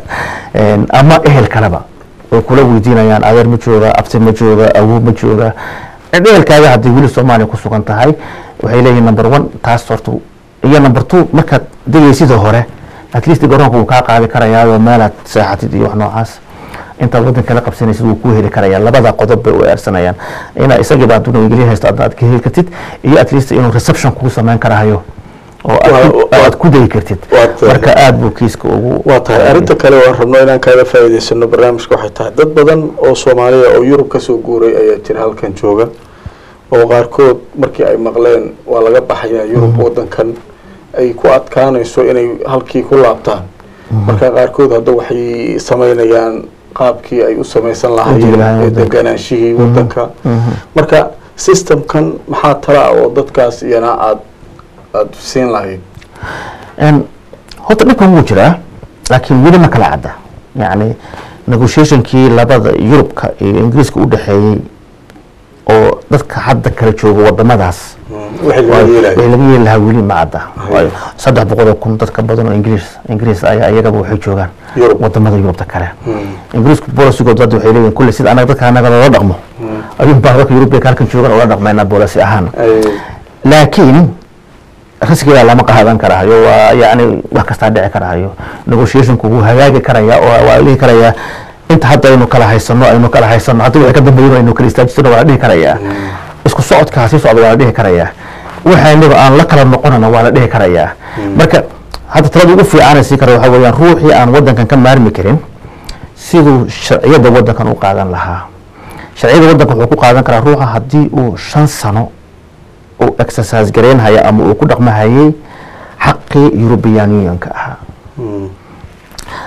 ama ehel kaleba way kula weydiinayaan adeer ma jooga abti ma jooga awow ma jooga ehelkaaga haddii weli soomaaliya ku sugan tahay waxay leeyihiin number 1 taas horta iyo number 2 markaad degaysidoo hore at least garoonka wuu kaa qaadi karayaa meelaad seexatid iyo wax noocaas intaad wadan kala qabsanaysid wuu ku heli karayaa labada qodob bay u eersanayaan ina isagii baa dunia ingiliis haysto aad ka heli kartid iyo at least inuu reception kugu samayn karahayo oo aad ku dayi kartid marka aad buu kiiska ugu waa tahay arrinta kale waan rabno inaan kaga faa'iidaysano barnaamijka waxay tahay dad badan oo Soomaaliya oo Yurub ka soo guuray ayaa jira halkan jooga oo qaarkood markii ay maqleen waa laga baxayaa Yurub wadankan ay ku adkaanayso inay halkii ku laabtaan marka qaarkood hadda waxay sameynayaan qaabkii ay u samaysan lahaayeen deganaanshihii wadanka marka systemkan maxaa tala oo dadkaas iyana aad siin lahayd horta dhibkan wuu jiraa laakiin weli ma kala cadda yani negotiationkii labada Yurubka iyo Ingiriiska u dhaxeeyay oo dadka hadda kala jooga wadamadaas waxay laga yeelahaa weli ma cadda 300,000 dadka badan oo Ingiriis ayaa iyagaba waxay joogaan wadamada Yurubta kale Ingiriisku policy-goodu hadda waxay leeyihiin kulli sida anaga dadka anaga loo dhaqmo ayuu baarka Yurubka halkan joogan oo la dhaqmayna policy ahaan laakiin riskiga lama qaadan karayo waa yani wax kasta dhici karayo negotiation-ku wuu hagaagi karaya oo waa leeyahay karaya inta hadda aynu kala haysano hadda waxa ka dambeeyay aynu kala istaajisano waa dhihi karaya isku socodkaasi socod waa dhihi karaya waxaanu aan la kala noqonana waa la dhihi karaya marka hadda talada ugu fiican si karo waxa weeyaan ruuxii aan wadankan ka maarmi karin sidoo sharciyada wadankan u qaadan lahaa sharciyada wadankan wuxuu ku qaadan karaa ruuxa haddii uu 5 sano oo exercise gareynaya ama uu ku dhaqmahayay xaqii European Union-ka ahaa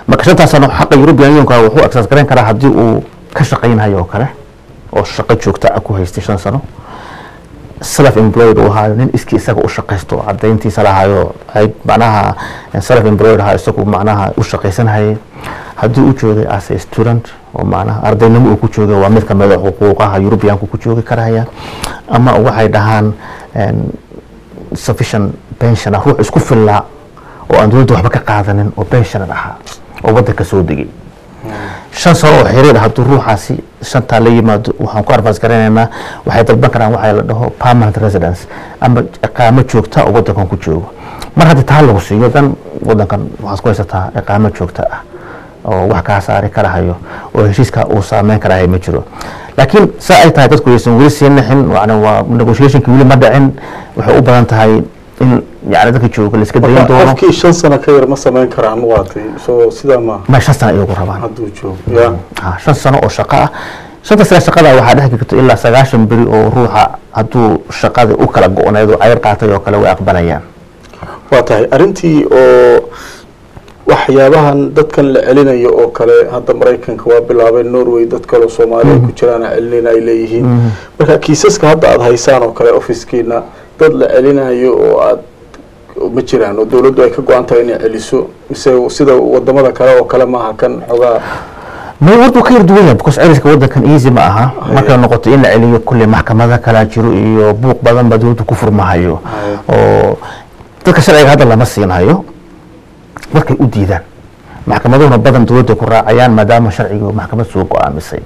marka shantaas sano xaqa European Unionka wuxuu access garan karaa haddii uu ka shaqaynayo kale oo shaqo joogta ah ku haystay 5 sano self employed oo hayo nin iskii isaga u shaqaysto cadayntiisa lahayo ay macnaha self employed ha isagu macnaha u shaqaysanayay haddii uu joogay as a student oo macnaha ardaynimo uu ku joogay waa mid ka mid ah xuquuqaha European ku joogi karaya ama waxay dhahaan sufficient pension ruux isku filaa oo aan dawladda waxba ka qaadanin oo pension ah oo waddanka soo degay 5 sano oo xiriir hadduu ruuxaasi shanta la yimaado waxaan ku arfas garanaynaa waxay dalban karaan waxa la dhaho permanent residence ama iqaamo joogta oo waddankan ku joogo mar haddii taa lagu siiyo dan waddankan waxaad ku haysataa iqaamo joogta ah oo wax ka saari karahayo oo heshiiska uu saameyn karahay ma jiro laakiin saa ay tahay dadku aysan weli sii naxin waa negotiationkii weli ma dhicin waxay u badan tahay in يعني ذاك يشوف اللي سكت دين دونه أفكي شن سنة كير مثلا ما ينكر عن واطي سو سيدا ما شن سنة يقول ربان هدو يشوف يا شن سنة أو شقة شن سنة شقة واحد حكي كتو إلا سجاشن بري أو روحه هدو شقة أكل جونا يدو عير قاطع يأكل ويقبليان واطي أرنتي أو waxyaabahan dadkan la celinayo oo kale hadda Mareykanka waa bilaabay Norway dad kale Soomaaliya ku jiraan celin ay leeyihiin marka kiisaska hadda aad haysaan oo kale office-kiina dad la celinayo oo aad ma jiraan oo dawladdu ay ka go'an tahay inay celiso mise sida wadamada kale oo kale maaha kan xogaa ma wardu ka yarduwaya because celiska waddankan easy ma aha marka noqoto in la celiyo kulli maxkamada kala jiro iyo buuq badan ba dawladdu ku furmahayo oo dadka sharciga hadda lama siinayo markay u diidaan maxkamaduna badan dawladda ku raacayaan maadaama sharciga maxkamad soo go'aamisay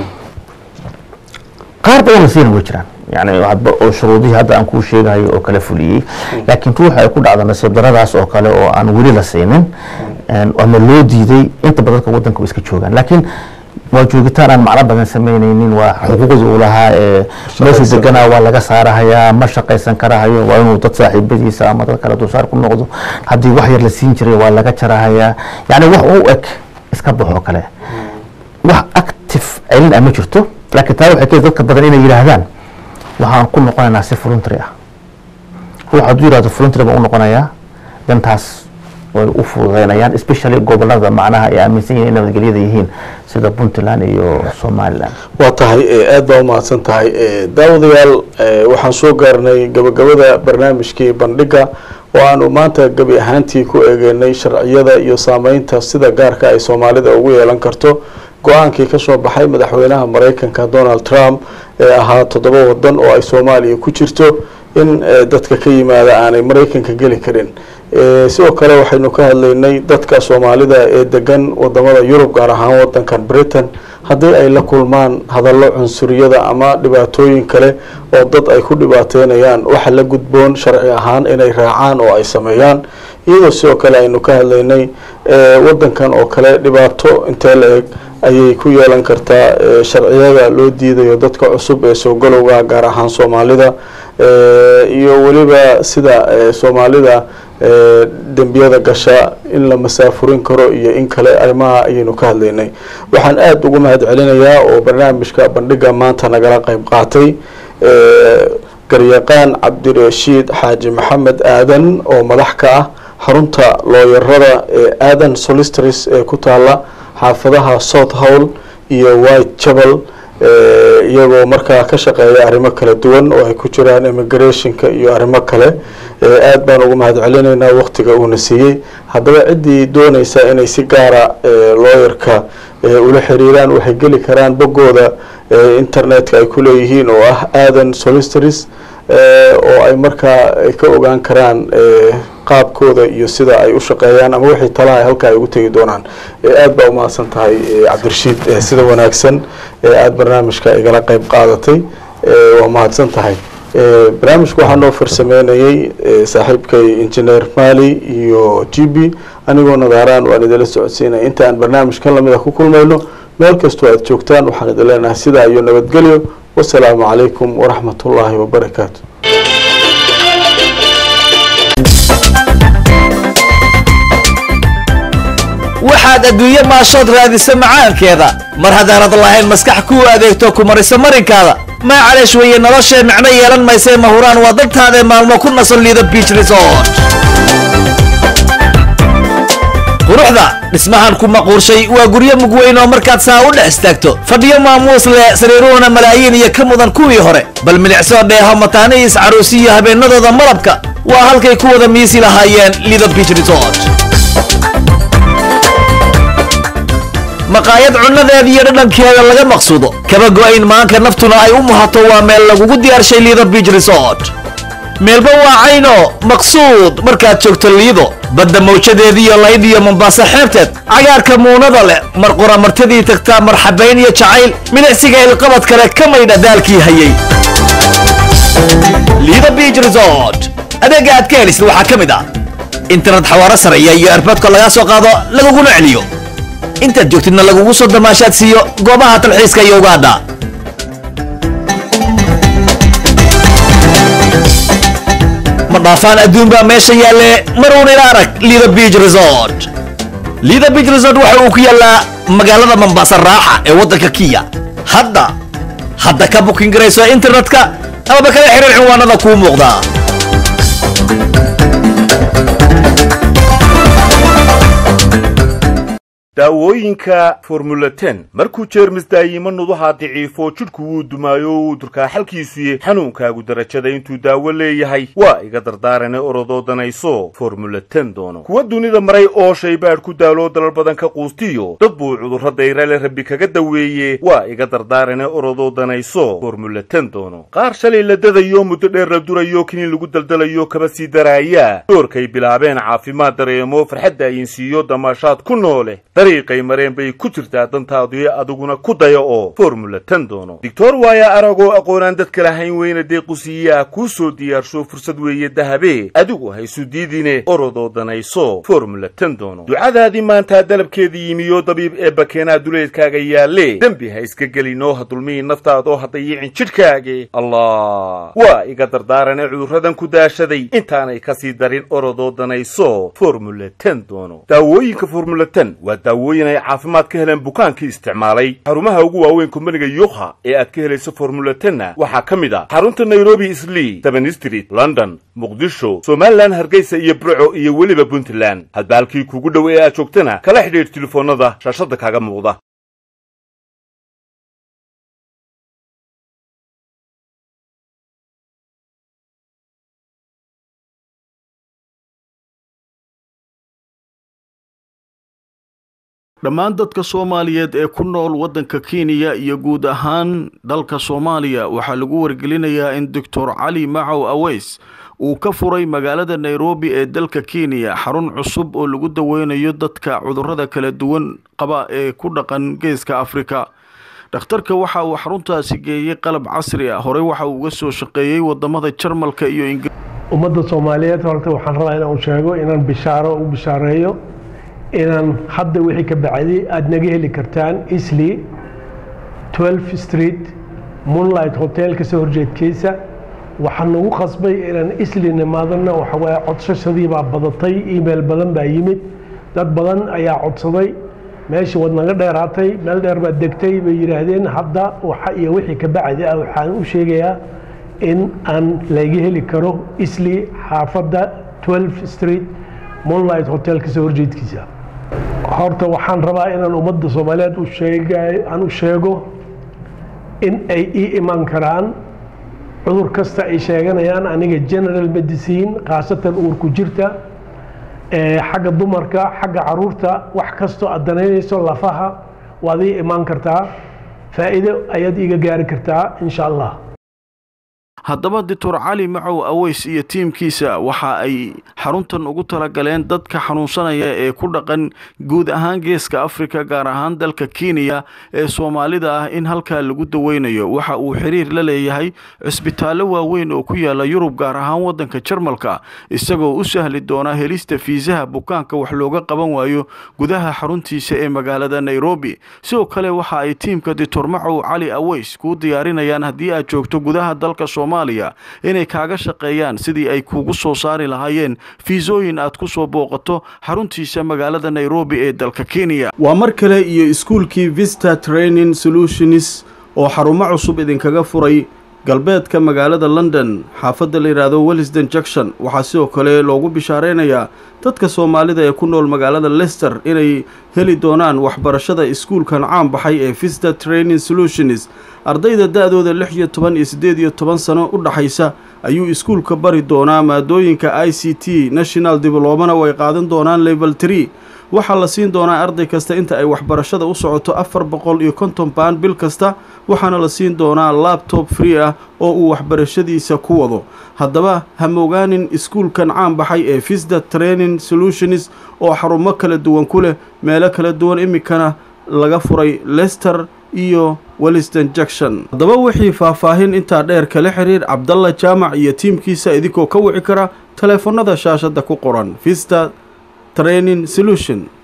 qaar badan siin way jiraan يعني oo shuruudii hadda aan ku sheegayo oo kala fuliyay laakiin ruuxa ay ku dhacdo nasiib daradaas oo kale oo aan weli la siinin ama loo diiday inta badan waddanka iska joogan laakiin waa joogitaan aan macna badan sameynaynin waa xuquuqda uu lahaa meesha deganaa waa laga saarahayaa ma shaqaysan karahayo waa inuu dad saaxiibadiisa ama dad kale dulsaar ku noqdo haddii wax yar la siin jiray waa laga jarahayaa yani wax uu eg iska baxo kale wax active cilin ama jirto laakiin taa waxay dadka badan inay yiraahdaan waxaan ku noqonaynaa si voluntary ah ruux hadduu yiraahdo voluntary baan u noqonayaa dantaas way u fududeynayaan especially gobolada macnaha ay aaminsan yihiin inay nabadgelyada yihiin sida Puntland iyo Somaliland waa tahay aad baa u mahadsan tahay daawadayaal waxaan soo gaarnay gabagabada barnaamijkii bandhiga oo aanu maanta gabi ahaantii ku eegeynay sharciyada iyo saameynta sida gaarka ay Soomaalida ugu yeelan karto go'aankii ka soo baxay madaxweynaha Mareykanka Donald Trump ee ahaa 7 wadan oo ay Soomaaliya ku jirto in dadka ka yimaada aanay Mareykanka gali karin sidoo kale waxaynu ka hadlaynay dadka Soomaalida ee degan wadamada Yurub gaar ahaan wadankan Britain haddii ay la kulmaan hadallo cunsuriyada ama dhibaatooyin kale oo dad ay ku dhibaateynayaan waxa la gudboon sharci ahaan inay raacaan oo ay sameeyaan iyadoo sidoo kale aynu ka hadlaynay wadankan oo kale dhibaato intee la eg ayay ku yeelan kartaa sharciyada loo diidayo dadka cusub ee soo galowga gaar ahaan Soomaalida iyo waliba sida Soomaalida dambiyada gasha in la masaafurin karo iyo in kale arrimaha ayaynu ka hadlaynay waxaan aad ugu mahad celinayaa oo barnaamijka bandhiga maanta nagala qayb qaatay garyaqaan Cabdirashiid Xaaji Maxamed Aadan oo madax ka ah xarunta looyarada ee Aadan Solicitors ee ku taala xaafadaha South Hall iyo Whitechapel iyagoo markaa ka shaqeeya arrimo kala duwan oo ay ku jiraan immigrationka iyo arrimo kale aad baan ugu mahad celinaynaa waqtiga uu na siiyay haddaba cidii doonaysa inay si gaara lawyerka ula xiriiraan waxay geli karaan bogooda internetka ay ku leeyihiin oo ah Aadan Solicitors oo ay markaa ka ogaan karaan qaabkooda iyo sida ay u shaqeeyaan ama wixii talaha halka ay ugu tagi doonaan aad baa u mahadsan tahay Cabdirashiid sida wanaagsan aad barnaamijka igala qayb qaadatay waa mahadsan tahay barnaamijku waxaa noo farsameynayay saaxiibkay engineer Mali iyo GB anigoo nadaaraan waan idila socodsiinay inta aan barnaamijkan lamida ku kulmayno meel kastoo aad joogtaan waxaan idin leenahay sidaa iyo nabadgelyo والسلام عليكم ورحمة الله وبركاته waxaad adduunyo maashood raadisa macaankeeda mar haddaanad lahayn maskax kuu adeegto ku marisa marinkaada maacaleesh weeye noloshee micno yeelan maysee mahuraan waa dadtaadee maalmo ku nasan liido beach resort quruxda dhismahan ku maquurshay waa guryo mug weyn oo markaad saa u dhex istaagto fadhiyo maamuus leh sariiruhuna malaayiin iyo ka mudan kuwii hore bal milicsoo dheeho mataanihiis caruusiyo habeenadooda malabka waa halkay ku wada miisi lahaayeen Lido Beach Resort maqaayad cunadeeda iyo dhadhankeeda laga maqsuudo kaba go'ayn maanka naftuna ay u muhato waa meel lagugu diyaarshay Lido Beach Resort meelba waa cayno maqsuud markaad joogto Lido badda mawjadeediyo laydiyo Mombasa xeebteed cagaarka muunada leh mar qura martidii tagtaa marxabayn iyo jacayl milicsiga ilqabad kale ka maydha daalkii hayay Lido Beach Resort adeega aad ka helisid waxaa ka mid ah internet xawaare sareeya iyo airportka laga soo qaado laguguna celiyo intaad joogtidna lagugu soo damaashaad siiyo goobaha talxiiska iyo ugaadha ma dhaafaan adduun baa meesha yaalle maruun ila arag Lido Beach Resort Lido Beach Resort waxa uu ku yaalaa magaalada Mombasa raaxa ee waddanka Kenya hadda ka booking garayso internetka ama kala xiriir cinwaanada kuu muuqda daawooyinka Formula 10 markuu jeermis daayimo nudaha daciifo jidhku wuu dumaayo uu durka xalkiisu xanuunkaagu darajada intuu daawo leeyahay waa iga dardaarane orodoodanayso Formula 10 doono kuwa dunida maray oo shaybaad ku daalo dalal badan ka quustiyo dad buu cudurro dayrale rabbi kaga daweeye waa iga dardaarane orodoodanayso Formula 10 doono qaar shalay la dadayo muddo dheer la durayo kiniin lagu daldalayo kaba sii daraaya doorkay bilaabeen caafimaad dareemo farxadda ay siiyo damaashaad ku noole dariiqay mareen bay ku jirtaa dantaadu adiguna ku dayo oo Formula 10 doono Dr. Waya Arago aqoonaan dadka lahayn weyna deequsiya ku soo diyaarsho fursad weeye dahabe adigu haysu diidine orodoodanayso Formula 10 doono ducadaadii maanta dalabkeedii yimiyo dabiib ee bakeena duleedkaaga yaale dambi ha iska gelino hadulmii naftaado hadayicin jidhkaaga Allah waa iga dardaarane cudurradan ku daashaday intaanay ka sii darin orodoodanayso Formula 10 doono daawooyinka Formula 10 waa daawooyin ay caafimaad ka heleen bukaankii isticmaalay xarumaha ugu waaweyn kumbaniga Yoha ee aad ka helayso Formula 10 waxaa ka mid ah xarunta Nairobi Islii 7 Street London Muqdisho Somaliland Hargeysa iyo Burco iyo weliba Puntland hadbaalkii kugu dhow ee aad joogtana kala xidhiidh telefoonada shaashada kaaga muuqda dhammaan dadka Soomaaliyeed ee ku nool waddanka Kenya iyo guud ahaan dalka Soomaaliya waxa lagu wargelinayaa in Dr. Cali Macow Aweys uu ka furay magaalada Nairobi ee dalka Kenya xarun cusub oo lagu daweynayo dadka cudurrada kala duwan qaba ee ku dhaqan geeska Afrika dhakhtarka waxa uu xaruntaasi geeyay qalab casri ah hore waxa uu uga soo shaqeeyay wadamada Jarmalka iyo Ingiriiska ummadda Soomaaliyeed horta waxaan rabaa inaan sheego inaan bishaareeyo inaan hadda wixii ka bacday aad naga heli kartaan Islii 12 Street Moonlight Hotel ka soo horjeedkiisa waxaan nagu qasbay inaan Islii nimaadana waxa way codsashadii baa badatay email badan baa yimid dad badan ayaa codsaday meeshii wad naga dheeraatay meel dheer baa degtay bay yiraahdeen hadda waxa iyo wixii ka bacday waxaan u sheegayaa in aan laga heli karo Islii xaafadda 12 Street Moonlight Hotel ka soo horjeedkiisa horta waxaan rabaa inaan ummadda Soomaaliyeed u sheego in ay iman karaan cudur kasta ay sheeganayaan aniga general medicine qaasatan uurku jirta xagga dumarka xagga caruurta wax kasto aad danaynayso lafaha waad iman kartaa faa'iido ayaad iga gaari kartaa insha Allah haddaba Dr. Cali Macow Aweys iyo tiimkiisa waxa ay xaruntan ugu tala galeen dadka xanuunsanaya ee ku dhaqan guud ahaan geeska Afrika gaar ahaan dalka Kenya ee Soomaalida ah in halka lagu daweynayo waxa uu xiriir la leeyahay isbitaallo waaweyn oo ku yaala Yurub gaar ahaan wadanka Jarmalka isagoo u sahli doona helista fiisaha bukaanka wax looga qaban waayo gudaha xaruntiisa ee magaalada Nairobi sidoo kale waxa ay tiimka Dr. Macow Cali Aweys ku diyaarinayaan haddii aad joogto gudaha dalka Soomaaliya inay kaaga shaqeeyaan sidii ay kugu soo saari lahaayeen fiisooyin aad ku soo booqato xaruntiisa magaalada Nairobi ee dalka Kenya waa mar kale iyo iskuulkii Vista Training Solutions oo xarumo cusub idinkaga furay galbeedka magaalada London xaafadda la yiraahdo Willesden Junction waxaa sidoo kale loogu bishaareynaya dadka Soomaalida ee ku nool magaalada Leicester inay heli doonaan waxbarashada iskuulkan caan baxay ee Vista Training Solutions ardayda da'dooda 16 iyo 18 sano u dhaxaysa ayuu iskuulka bari doonaa maadooyinka ICT National Diploma way qaadan doonaan level 3 waxaa la siin doonaa arday kasta inta ay waxbarashada u socoto 450 pound bil kasta waxaana la siin doonaa laptop free ah oo uu waxbarashadiisa ku wado haddaba ha mogaanin iskuulkan caan baxay ee Vista Training Solutions oo xarumo kala duwan ku leh meelo kala duwan imikana laga furay Leicester iyo Willesden Junction haddaba wixii faahfaahin intaa dheer kala xiriir Cabdalla Jaamac iyo tiimkiisa idinkoo ka wici kara telefoonada shaashada ku qoran Vista Training Solution